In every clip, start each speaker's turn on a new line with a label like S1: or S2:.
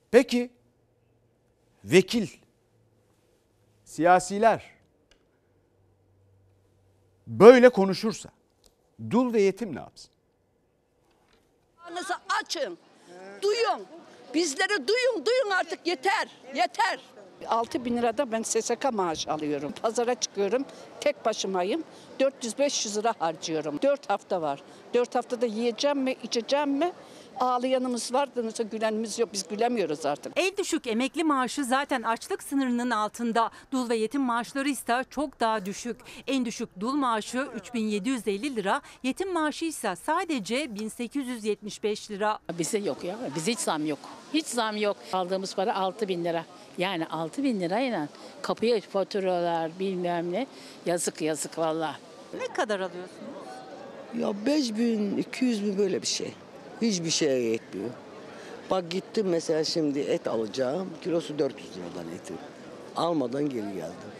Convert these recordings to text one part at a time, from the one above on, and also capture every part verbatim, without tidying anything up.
S1: Peki vekil, siyasiler böyle konuşursa dul ve yetim ne yapsın?
S2: Ağzınızı açın, duyun. Bizleri duyun, duyun artık yeter, yeter. altı bin lirada ben S S K maaşı alıyorum. Pazara çıkıyorum, tek başımayım. dört yüz beş yüz lira harcıyorum. dört hafta var. dört haftada yiyeceğim mi, içeceğim mi? Ağlayanımız var, gülenimiz yok. Biz gülemiyoruz artık.
S3: En düşük emekli maaşı zaten açlık sınırının altında. Dul ve yetim maaşları ise çok daha düşük. En düşük dul maaşı üç bin yedi yüz elli lira, yetim maaşı ise sadece bin sekiz yüz yetmiş beş lira.
S4: Bize yok ya, bize hiç zam yok. Hiç zam yok. Aldığımız para altı bin lira. Yani altı bin lirayla kapıya faturalar bilmem ne. Yazık yazık vallahi.
S3: Ne kadar alıyorsunuz?
S5: Ya beş bin, iki yüz bin böyle bir şey. Hiçbir şeye yetmiyor. Bak gittim mesela şimdi et alacağım. Kilosu dört yüz liradan eti. Almadan geri geldim.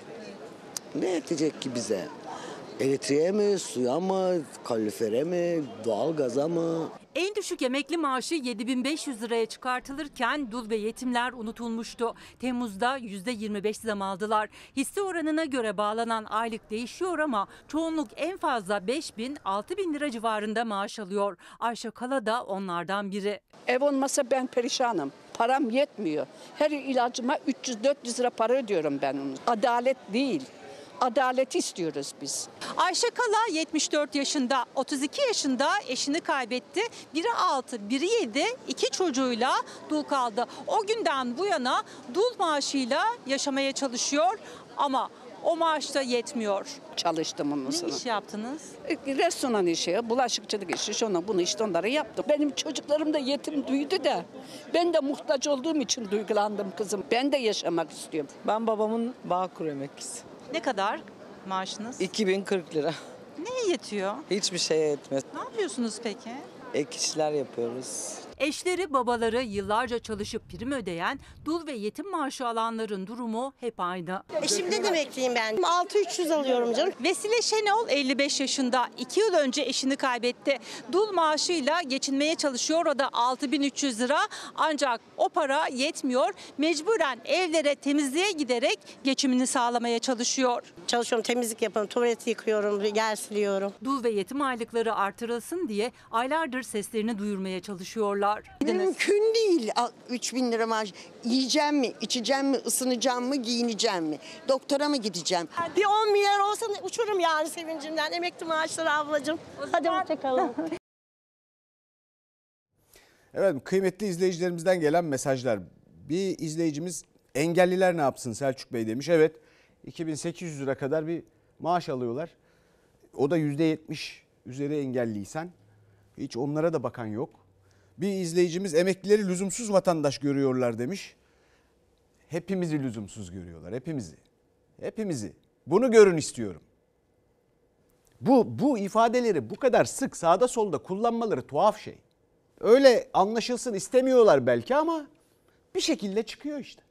S5: Ne yetecek ki bize? Elektriğe mi, suya mı, kalorifere mi, doğalgaza mı?
S3: En düşük emekli maaşı yedi bin beş yüz liraya çıkartılırken dul ve yetimler unutulmuştu. Temmuz'da yüzde yirmi beş zam aldılar. Hisse oranına göre bağlanan aylık değişiyor ama çoğunluk en fazla beş bin altı bin lira civarında maaş alıyor. Ayşe Kala da onlardan biri.
S2: Ev olmasa ben perişanım. Param yetmiyor. Her ilacıma üç yüz dört yüz lira para ödüyorum ben onu. Adalet değil. Adaleti istiyoruz biz.
S3: Ayşe Kala yetmiş dört yaşında, otuz iki yaşında eşini kaybetti. Biri altı, biri yedi, iki çocuğuyla dul kaldı. O günden bu yana dul maaşıyla yaşamaya çalışıyor ama o maaş da yetmiyor.
S2: Çalıştım ondan
S3: Ne
S2: sonra.
S3: iş yaptınız?
S2: Restoran işi, bulaşıkçılık işi, şunu bunu işte onları yaptım. Benim çocuklarım da yetim büyüdü de ben de muhtaç olduğum için duygulandım kızım. Ben de yaşamak istiyorum.
S6: Ben babamın Bağkur emeklisi.
S3: Ne kadar maaşınız?
S6: iki bin kırk lira.
S3: Neye yetiyor?
S6: Hiçbir şeye yetmez.
S3: Ne yapıyorsunuz peki?
S6: Ek işler yapıyoruz.
S3: Eşleri, babaları yıllarca çalışıp prim ödeyen dul ve yetim maaşı alanların durumu hep aynı.
S7: Eşimden emekliyim ben. altı bin üç yüz alıyorum canım.
S3: Vesile Şenol elli beş yaşında. iki yıl önce eşini kaybetti. Dul maaşıyla geçinmeye çalışıyor. O da altı bin üç yüz lira. Ancak o para yetmiyor. Mecburen evlere temizliğe giderek geçimini sağlamaya çalışıyor.
S7: Çalışıyorum, temizlik yapıyorum, tuvaleti yıkıyorum, yer siliyorum.
S3: Dul ve yetim aylıkları artırılsın diye aylardır seslerini duyurmaya çalışıyorlar.
S8: Mümkün değil üç bin lira maaş. Yiyeceğim mi, içeceğim mi, ısınacağım mı, giyineceğim mi? Doktora mı gideceğim?
S7: Bir on milyar olsa uçurum yani sevincimden. Emekli maaşları ablacığım. Hadi hoşçakalın.
S1: Evet, kıymetli izleyicilerimizden gelen mesajlar. Bir izleyicimiz engelliler ne yapsın Selçuk Bey demiş. Evet, iki bin sekiz yüz lira kadar bir maaş alıyorlar. O da yüzde yetmiş üzeri engelliysen hiç onlara da bakan yok. Bir izleyicimiz emeklileri lüzumsuz vatandaş görüyorlar demiş. Hepimizi lüzumsuz görüyorlar, hepimizi. Hepimizi. Bunu görün istiyorum. Bu, bu ifadeleri bu kadar sık sağda solda kullanmaları tuhaf şey. Öyle anlaşılsın istemiyorlar belki ama bir şekilde çıkıyor işte.